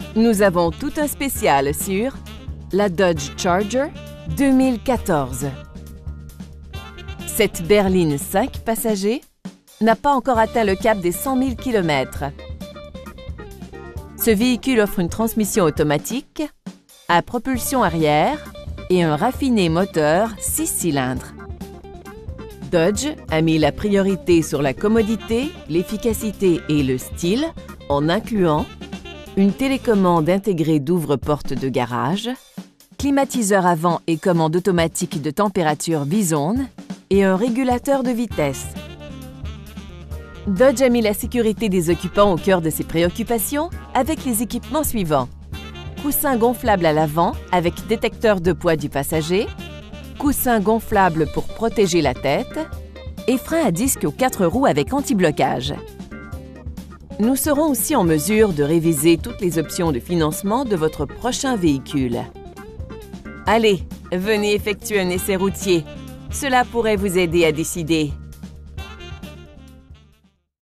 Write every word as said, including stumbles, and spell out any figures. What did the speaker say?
Nous avons tout un spécial sur la Dodge Charger deux mille quatorze. Cette berline cinq passagers n'a pas encore atteint le cap des cent mille kilomètres. Ce véhicule offre une transmission automatique, à propulsion arrière et un raffiné moteur six cylindres. Dodge a mis la priorité sur la commodité, l'efficacité et le style en incluant une télécommande intégrée d'ouvre-porte de garage, climatiseur avant et commande automatique de température bizone et un régulateur de vitesse. Dodge a mis la sécurité des occupants au cœur de ses préoccupations avec les équipements suivants. Coussin gonflable à l'avant avec détecteur de poids du passager, coussin gonflable pour protéger la tête et frein à disque aux quatre roues avec anti-blocage. Nous serons aussi en mesure de réviser toutes les options de financement de votre prochain véhicule. Allez, venez effectuer un essai routier. Cela pourrait vous aider à décider.